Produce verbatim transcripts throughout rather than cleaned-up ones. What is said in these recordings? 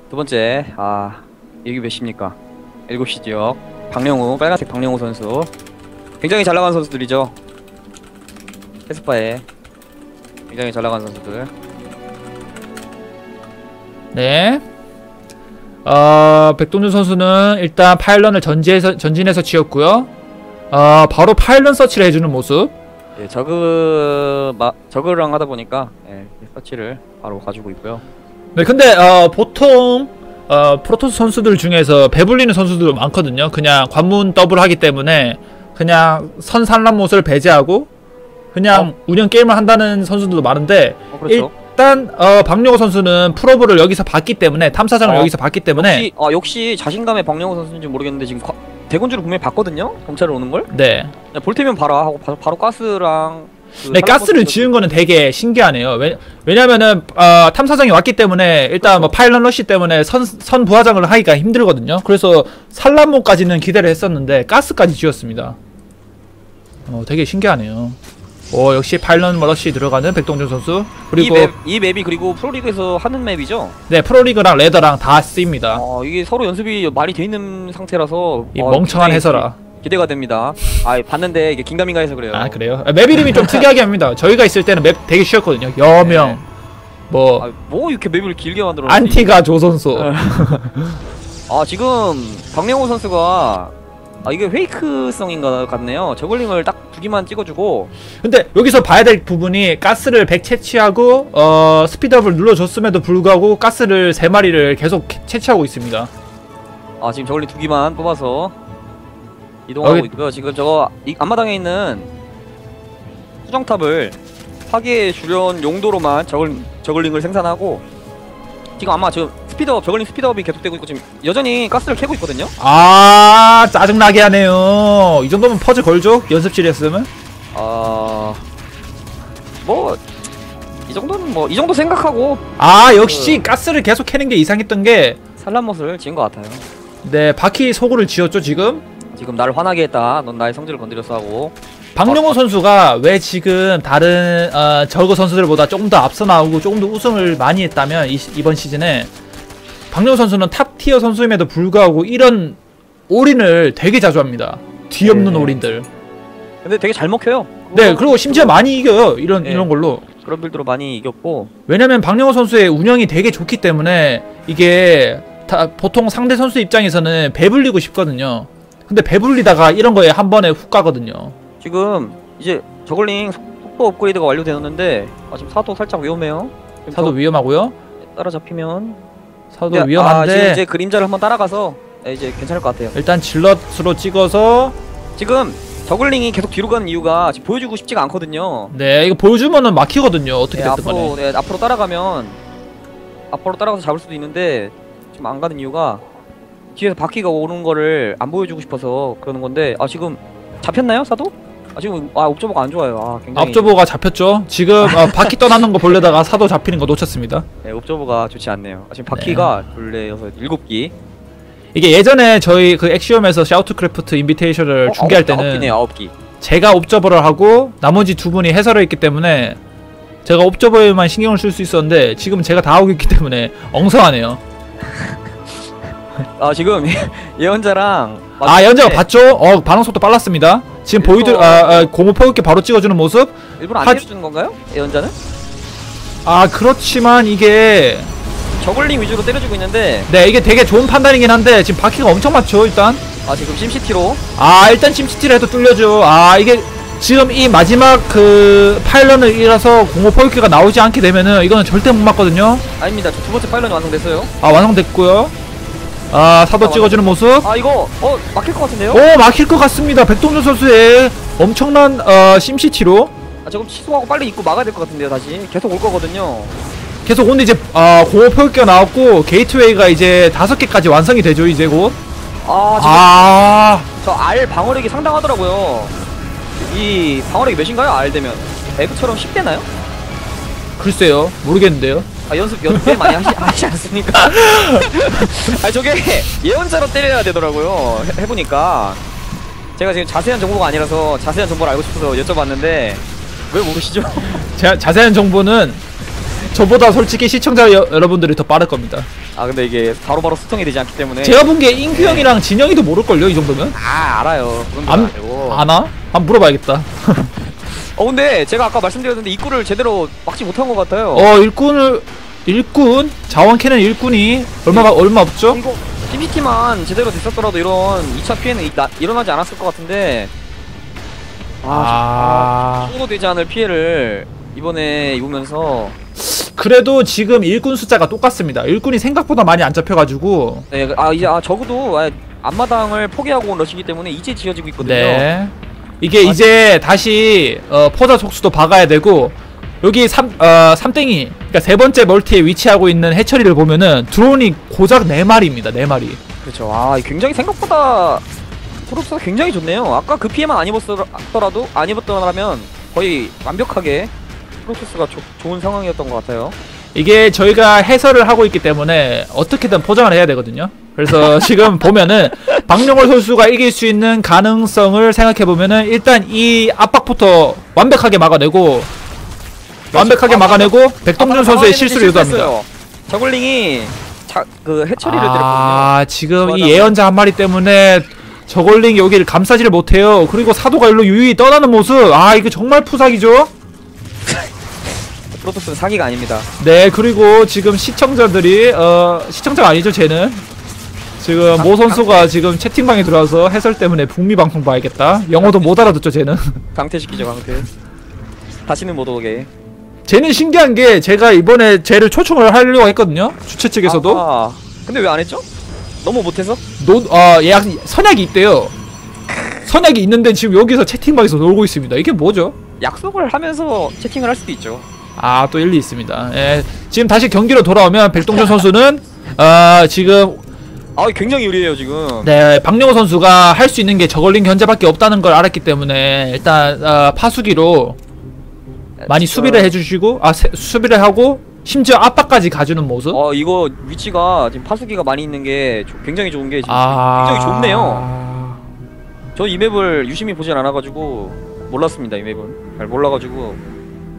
두 번째, 아 여기 몇 시입니까? 일곱 시 지역 박령우, 빨간색 박령우 선수 굉장히 잘 나가는 선수들이죠. 캐스파에 굉장히 잘 나가는 선수들. 네. 어, 백동준 선수는 일단 파일런을 전지해서, 전진해서 지었고요. 어, 바로 파일런 서치를 해주는 모습. 예, 저그 마, 저그랑 하다 보니까 예, 서치를 바로 가지고 있고요. 네, 근데 어, 보통 어, 프로토스 선수들 중에서 배불리는 선수들 많거든요. 그냥 관문 더블 하기 때문에 그냥 선 산란못을 배제하고 그냥 어? 운영 게임을 한다는 선수들도 많은데 어, 그렇죠. 일단 어, 박용호 선수는 프로브를 여기서 봤기 때문에 탐사장을 어, 여기서 봤기 때문에 역시, 아, 역시 자신감의 박령호 선수인지 모르겠는데 지금 과, 대군주를 분명히 봤거든요? 경찰을 오는 걸? 네. 볼 테면 봐라 하고 바, 바로 가스랑 그 네, 가스를 지은 거는 되게 신기하네요. 왜, 왜냐면은 어, 탐사장이 왔기 때문에 일단 뭐 파일럿 러시 때문에 선, 선 부하장을 하기가 힘들거든요. 그래서 산란모까지는 기대를 했었는데 가스까지 지었습니다. 어, 되게 신기하네요. 오, 역시 파일럿 러시 들어가는 백동준 선수. 그리고 이, 맵, 이 맵이 그리고 프로리그에서 하는 맵이죠? 네, 프로리그랑 레더랑 다 쓰입니다. 어, 이게 서로 연습이 많이 돼 있는 상태라서 이 어, 멍청한 해설아. 기대가 됩니다. 아, 봤는데 이게 긴가민가 해서 그래요. 아, 그래요? 아, 맵 이름이 좀 특이하게 합니다. 저희가 있을 때는 맵 되게 쉬웠거든요. 여명, 네. 뭐 아, 뭐 이렇게 맵을 길게 만들어 안티가 조선소. 아, 지금 박명호 선수가 아, 이게 페이크성인가 같네요. 저글링을 딱 두 기만 찍어주고. 근데 여기서 봐야 될 부분이 가스를 백 채취하고 어 스피드업을 눌러줬음에도 불구하고 가스를 세 마리를 계속 채취하고 있습니다. 아, 지금 저글링 두 기만 뽑아서 이동하고 여기... 있고요. 지금 저거 이 앞마당에 있는 수정탑을 파괴 주련 용도로만 저글, 저글링을 생산하고 지금 아마 지금 스피드업, 저글링 스피드업이 계속되고 있고 지금 여전히 가스를 캐고 있거든요? 아, 짜증나게 하네요. 이 정도면 퍼즐 걸죠? 연습실에 했으면? 아... 뭐... 이 정도는 뭐 이 정도 생각하고 아, 역시 그... 가스를 계속 캐는 게 이상했던 게 산란못을 지은 것 같아요. 네, 바퀴 소굴을 지었죠 지금? 지금 나를 화나게 했다. 넌 나의 성질을 건드렸어 하고. 박용호 아, 선수가 왜 지금 다른 어, 저그 선수들보다 조금 더 앞서 나오고 조금 더 우승을 많이 했다면 이, 이번 시즌에 박용호 선수는 탑 티어 선수임에도 불구하고 이런 올인을 되게 자주 합니다. 뒤없는 네. 올인들. 근데 되게 잘 먹혀요. 네, 그리고 심지어 그거... 많이 이겨요. 이런 네. 이런 걸로. 그런 빌드로 많이 이겼고. 왜냐면 박용호 선수의 운영이 되게 좋기 때문에 이게 다 보통 상대 선수 입장에서는 배불리고 싶거든요. 근데 배불리다가 이런 거에 한 번에 훅 가거든요. 지금 이제 저글링 속도 업그레이드가 완료되었는데 아, 지금 사도 살짝 위험해요. 사도 위험하고요. 따라잡히면 사도 근데, 위험한데 아, 지금 이제 그림자를 한번 따라가서 이제 괜찮을 것 같아요. 일단 질럿으로 찍어서 지금 저글링이 계속 뒤로 가는 이유가 지금 보여주고 싶지가 않거든요. 네, 이거 보여주면은 막히거든요. 어떻게 네, 됐든 앞으로, 간에. 네, 앞으로 따라가면 앞으로 따라가서 잡을 수도 있는데 지금 안 가는 이유가 뒤에서 바퀴가 오는 거를 안 보여주고 싶어서 그러는 건데 아, 지금 잡혔나요, 사도? 아, 지금 아, 옵저버가 안 좋아요. 아, 굉장히 앞저버가 잡혔죠. 지금 어, 바퀴 떠나는 거 보려다가 사도 잡히는 거 놓쳤습니다. 네, 옵저버가 좋지 않네요. 아, 지금 바퀴가 네. 둘, 넷, 여섯, 일곱 기. 이게 예전에 저희 그 엑시엄에서 샤우트크래프트 인비테이션을 어, 중계할 아홉, 때는 아홉 기네요, 아홉 기. 제가 옵저버를 하고 나머지 두 분이 해설을 했기 때문에 제가 옵저버에만 신경을 쓸 수 있었는데 지금 제가 다 하고 있기 때문에 엉성하네요. 아, 지금 예언자랑 아, 예언자가 봤죠? 어, 반응 속도 빨랐습니다. 지금 보이들 아, 아 공호 포격기 바로 찍어주는 모습. 일부러 안 때려주는 건가요? 예언자는? 아, 그렇지만 이게 저글링 위주로 때려주고 있는데 네, 이게 되게 좋은 판단이긴 한데 지금 바퀴가 엄청 많죠 일단. 아, 지금 심시티로 아, 일단 심시티를 해도 뚫려줘. 아, 이게 지금 이 마지막 그 파일런을 잃어서 공호 포격기가 나오지 않게 되면은 이거는 절대 못 맞거든요. 아닙니다. 두 번째 파일런이 완성됐어요. 아, 완성됐고요. 아, 사도 아, 찍어주는 모습. 아, 이거 어 막힐 것 같은데요? 오, 막힐 것 같습니다. 백동준 선수의 엄청난 어 심시티로. 아, 조금 취소하고 빨리 입고 막아야 될 것 같은데요. 다시 계속 올 거거든요. 계속 오는데 이제 아, 공호 포격기가 나왔고 게이트웨이가 이제 다섯 개까지 완성이 되죠 이제 곧. 아, 아, 저 알 방어력이 상당하더라고요. 이 방어력이 몇인가요? 알 되면 에그처럼 십 되나요? 글쎄요, 모르겠는데요. 아, 연습 연습 많이 하시, 하시지 않습니까? 아, 저게 예언자로 때려야 되더라고요. 해, 해보니까 제가 지금 자세한 정보가 아니라서 자세한 정보를 알고 싶어서 여쭤봤는데 왜 모르시죠? 자, 자세한 정보는 저보다 솔직히 시청자 여, 여러분들이 더 빠를 겁니다. 아 근데 이게 바로바로 수정이 되지 않기 때문에 제가 본 게 인규 형이랑 진영이도 모를걸요, 이 정도면? 아 알아요. 그런 안- 건 아니고. 아나? 한번 물어봐야겠다. 어 근데 제가 아까 말씀드렸는데 입구를 제대로 막지 못한 것 같아요. 어, 일꾼을, 일꾼? 자원 캐는 일꾼이 얼마가, 얼마 없죠? 이거 피비티만 제대로 됐었더라도 이런 이 차 피해는 이- 나, 일어나지 않았을 것 같은데 아, 죽어도 되지 않을 피해를 이번에 입으면서 그래도 지금 일꾼 숫자가 똑같습니다. 일꾼이 생각보다 많이 안 잡혀가지고. 네, 아 이제 아 적어도 아, 앞마당을 포기하고 온 러시기 때문에 이제 지어지고 있거든요. 네. 이게 아, 이제 다시 어, 포자 촉수도 박아야 되고 여기 삼, 어, 삼땡이 그러니까 세 번째 멀티에 위치하고 있는 해처리를 보면은 드론이 고작 네 마리입니다. 네 마리. 그렇죠. 아 굉장히 생각보다 프로토스가 굉장히 좋네요. 아까 그 피해만 안 입었더라도 안 입었더라면 거의 완벽하게 프로토스가 조, 좋은 상황이었던 것 같아요. 이게 저희가 해설을 하고 있기 때문에 어떻게든 포장을 해야 되거든요. 그래서 지금 보면은 박용월 선수가 이길 수 있는 가능성을 생각해 보면은 일단 이 압박부터 완벽하게 막아내고 완벽하게 아, 막아내고 백동준 아, 선수의 아, 실수를 유도합니다. 실수했어요. 저글링이 자, 그 해처리를 아, 지금 이 좋아하다가. 예언자 한 마리 때문에 저걸링 여기를 감싸지를 못해요. 그리고 사도가 일로 유유히 떠나는 모습. 아, 이거 정말 푸삭이죠? 때렸거든요. 프로토스는 사기가 아닙니다. 네, 그리고 지금 시청자들이 어 시청자가 아니죠, 쟤는. 지금 모 선수가 지금 채팅방에 들어와서 해설 때문에 북미 방송 봐야겠다. 영어도 못 알아듣죠, 쟤는. 강퇴시키죠, 강퇴. 다시는 못 오게. 쟤는 신기한 게 제가 이번에 쟤를 초청을 하려고 했거든요. 주최 측에서도. 아, 근데 왜 안 했죠? 너무 못해서? 노, 아, 예약 선약이 있대요. 선약이 있는데 지금 여기서 채팅방에서 놀고 있습니다. 이게 뭐죠? 약속을 하면서 채팅을 할 수도 있죠. 아, 또 일리 있습니다. 예. 지금 다시 경기로 돌아오면 백동준 선수는 아, 지금 아, 굉장히 유리해요 지금. 네, 박영호 선수가 할 수 있는 게 저걸링 견제밖에 없다는 걸 알았기 때문에 일단 어, 파수기로 많이 진짜. 수비를 해주시고 아 세, 수비를 하고 심지어 압박까지 가주는 모습. 어, 이거 위치가 지금 파수기가 많이 있는 게 조, 굉장히 좋은 게 지금 아, 굉장히 좋네요. 저 이 맵을 유심히 보진 않아가지고 몰랐습니다. 이 맵은 잘 몰라가지고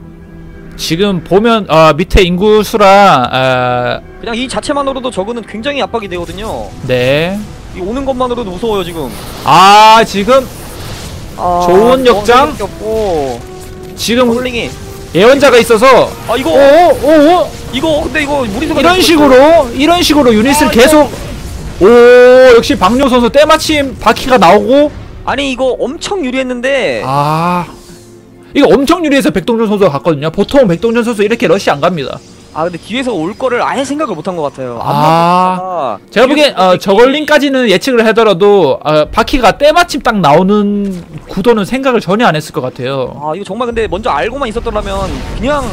지금 보면 어, 밑에 인구 수랑 어, 그냥 이 자체만으로도 저거는 굉장히 압박이 되거든요. 네. 이 오는 것만으로도 무서워요 지금. 아, 지금 아, 좋은 역장? 게 없고 지금 홀링이 예언자가 있어서 아 이거 오오오 이거 근데 이거 무리수가 이런 됐어, 식으로 이런 식으로 유닛을 아, 계속 오 역시 박용 선수 때마침 바퀴가 나오고 아니 이거 엄청 유리했는데 아 이거 엄청 유리해서 백동준 선수가 갔거든요. 보통 백동준 선수 이렇게 러시 안 갑니다. 아 근데 뒤에서 올 거를 아예 생각을 못한 것 같아요. 아, 아 제가 보기엔 어, 저걸링까지는 예측을 하더라도 어, 바퀴가 때마침 딱 나오는 구도는 생각을 전혀 안 했을 것 같아요. 아 이거 정말 근데 먼저 알고만 있었더라면 그냥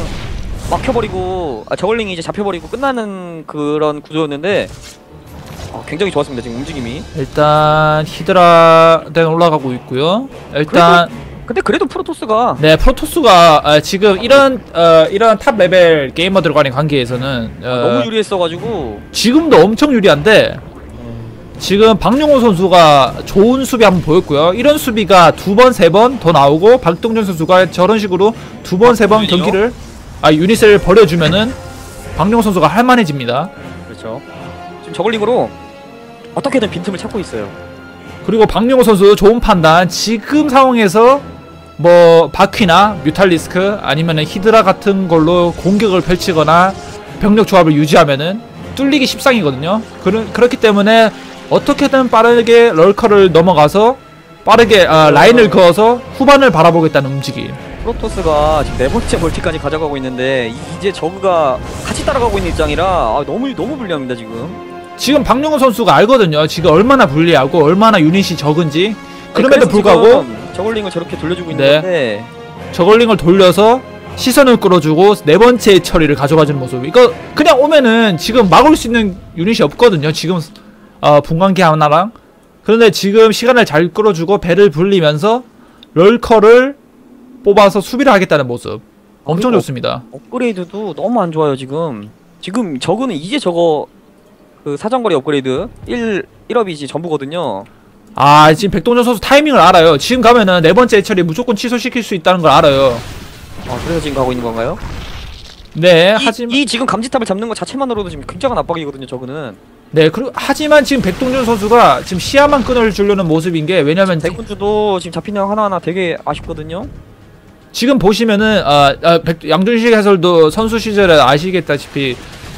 막혀버리고 아, 저걸링이 이제 잡혀버리고 끝나는 그런 구조였는데 아, 굉장히 좋았습니다 지금 움직임이. 일단 히드라den 올라가고 있고요. 일단 근데 그래도 프로토스가 네, 프로토스가 어, 지금 이런 어, 이런 탑 레벨 게이머들과의 관계에서는 어, 너무 유리했어가지고 지금도 엄청 유리한데 지금 박용호 선수가 좋은 수비 한번 보였고요. 이런 수비가 두 번, 세 번 더 나오고 박동준 선수가 저런 식으로 두 번, 세 번 경기를 아 유닛을 버려주면은 박용호 선수가 할만해집니다. 그렇죠. 지금 저걸링으로 어떻게든 빈틈을 찾고 있어요. 그리고 박용호 선수 좋은 판단. 지금 상황에서 뭐 바퀴나 뮤탈리스크 아니면은 히드라 같은 걸로 공격을 펼치거나 병력 조합을 유지하면은 뚫리기 십상이거든요. 그러, 그렇기 때문에 어떻게든 빠르게 럴커를 넘어가서 빠르게 아, 라인을 그어서 후반을 바라보겠다는 움직임. 프로토스가 지금 네 번째 멀티까지 가져가고 있는데 이- 이제 저그가 같이 따라가고 있는 입장이라 아, 너무 너무 불리합니다 지금. 지금 박용호 선수가 알거든요. 지금 얼마나 불리하고 얼마나 유닛이 적은지. 그럼에도 그래서 불구하고 지금 저글링을 저렇게 돌려주고 네. 있는데 저걸링을 돌려서 시선을 끌어주고 네 번째 처리를 가져가주는 모습. 이거 그냥 오면은 지금 막을 수 있는 유닛이 없거든요. 지금 어, 분광기 하나랑. 그런데 지금 시간을 잘 끌어주고 배를 불리면서 럴커를 뽑아서 수비를 하겠다는 모습. 엄청 그리고 좋습니다. 업그레이드도 너무 안 좋아요 지금. 지금 저그는 이제 저거 그 사정거리 업그레이드 일, 일업이 이제 전부거든요. 아, 지금 백동준 선수 타이밍을 알아요. 지금 가면은 네 번째 처리 무조건 취소시킬 수 있다는 걸 알아요. 아 그래서 지금 가고 있는 건가요? 네, 이, 하지만 이 지금 감지탑을 잡는 것 자체만으로도 지금 굉장한 압박이거든요. 저거는 네, 그리고 하지만 지금 백동준 선수가 지금 시야만 끊어주려는 모습인 게 왜냐면 대군주도 지금 잡히는 거 하나하나 되게 아쉽거든요. 지금 보시면은 아, 아 백, 양준식 해설도 선수 시절에 아시겠다시피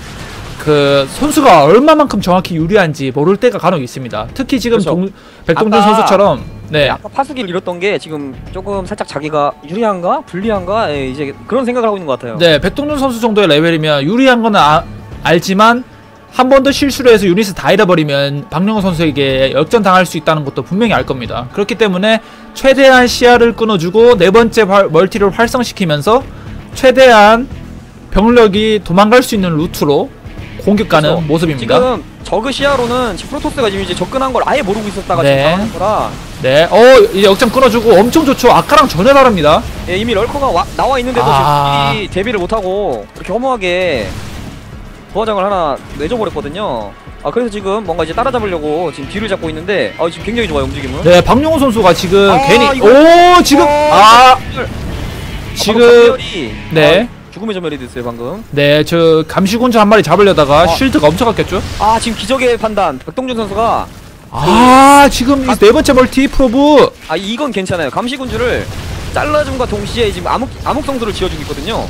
그 선수가 얼마만큼 정확히 유리한지 모를 때가 간혹 있습니다. 특히 지금 그렇죠. 동, 백동준 아까- 선수처럼 네. 아까 파수기를 잃었던 게 지금 조금 살짝 자기가 유리한가 불리한가 예, 이제 그런 생각을 하고 있는 것 같아요. 네, 백동준 선수 정도의 레벨이면 유리한 건 아, 알지만 한 번 더 실수를 해서 유닛을 다 잃어버리면 박영호 선수에게 역전당할 수 있다는 것도 분명히 알 겁니다. 그렇기 때문에 최대한 시야를 끊어주고 네 번째 활, 멀티를 활성시키면서 최대한 병력이 도망갈 수 있는 루트로 공격 가는 그렇죠. 모습입니다. 지금 저그 시야로는 지금 프로토스가 지금 이제 접근한 걸 아예 모르고 있었다가 네. 지금 당하는 거라 네, 어 이제 역전 끊어주고 엄청 좋죠. 아까랑 전혀 다릅니다. 예, 이미 럴커가 와, 나와 있는데도 아. 지금 이 대비를 못하고 그렇게 허무하게 부하장을 하나 내줘버렸거든요. 아 그래서 지금 뭔가 이제 따라잡으려고 지금 뒤를 잡고 있는데 아 지금 굉장히 좋아요 움직임은. 네, 박용호 선수가 지금 아, 괜히 이거- 오 지금 어, 아 이걸- 지금 아, 전멸이- 네. 아, 죽음의 전멸이 됐어요 방금. 네, 저 감시군주 한 마리 잡으려다가 어. 쉴드가 엄청 갔겠죠? 아 지금 기적의 판단 백동준 선수가 아, 지금 이 네 번째 멀티 프로브. 아 이건 괜찮아요. 감시군주를 잘라줌과 동시에 지금 암흑 암흑성수를 지어주고 있거든요.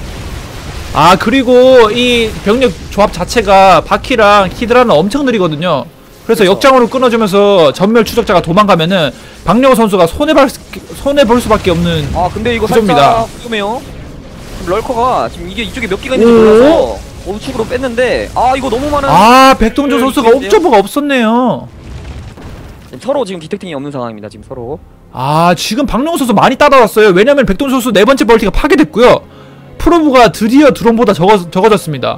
아, 그리고 이 병력 조합 자체가 바퀴랑 히드라는 엄청 느리거든요. 그래서 그렇죠. 역장으로 끊어주면서 전멸 추적자가 도망가면은 박영호 선수가 손해볼 손해 볼 수밖에 없는. 아 근데 이거 구조입니다. 살짝 위험해요. 지금 럴커가 지금 이게 이쪽에 몇 개가 있는지 오. 몰라서 우측으로 뺐는데 아 이거 너무 많은 아, 백동준 선수가 있는데요? 옵저버가 없었네요. 지금 서로 지금 디텍팅이 없는 상황입니다. 지금 서로. 아, 지금 박영호 선수 많이 따라왔어요. 왜냐면 백동준 선수 네 번째 멀티가 파괴됐고요. 프로브가 드디어 드론보다 적어, 적어졌습니다.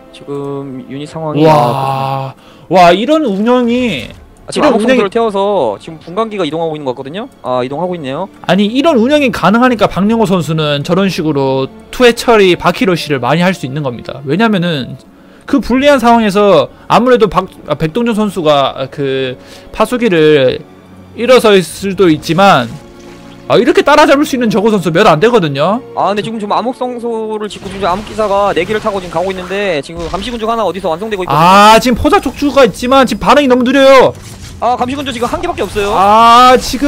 지금 유닛 상황이 와, 와 이런 운영이 아, 지금 이런 암흑성수를 운영이- 태워서 지금 분광기가 이동하고 있는 것 같거든요. 아 이동하고 있네요. 아니 이런 운영이 가능하니까 박영호 선수는 저런 식으로 투회 처리 바퀴러시를 많이 할 수 있는 겁니다. 왜냐면은 그 불리한 상황에서 아무래도 박, 아, 백동준 선수가 그 파수기를 일어설 수도 있지만 아, 이렇게 따라잡을 수 있는 저거 선수 몇 안 되거든요. 아 근데 지금 좀 암흑성소를 짓고 지금 암흑기사가 네 개를 타고 지금 가고 있는데 지금 감시군주 하나 어디서 완성되고 있거든요. 아, 지금 포자 촉주가 있지만 지금 반응이 너무 느려요. 아 감시군주 지금 한 개밖에 없어요. 아, 지금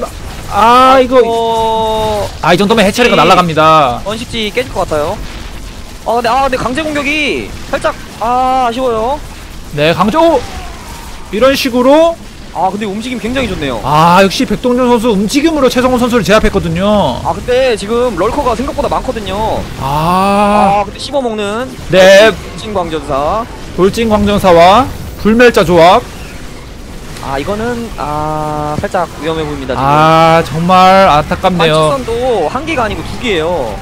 아 이거 어... 아, 이 정도면 해처리가 이- 날아갑니다. 원식지 깨질 것 같아요. 아 근데 아 근데 강제 공격이 살짝 아 아쉬워요. 네, 강조 이런 식으로 아 근데 움직임 굉장히 좋네요. 아, 역시 백동준 선수 움직임으로 최성훈 선수를 제압했거든요. 아 근데 지금 럴커가 생각보다 많거든요. 아, 아 근데 씹어먹는 네, 신광전사. 돌진 광전사와 불멸자 조합. 아 이거는 아 살짝 위험해 보입니다. 지금. 아, 정말 안타깝네요. 반칙선도 한 개가 아니고 두 개예요.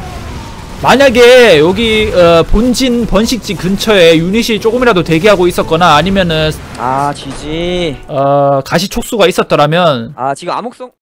만약에 여기 어, 본진 번식지 근처에 유닛이 조금이라도 대기하고 있었거나 아니면은 아 지지. 어, 가시 촉수가 있었더라면 아 지금 암흑성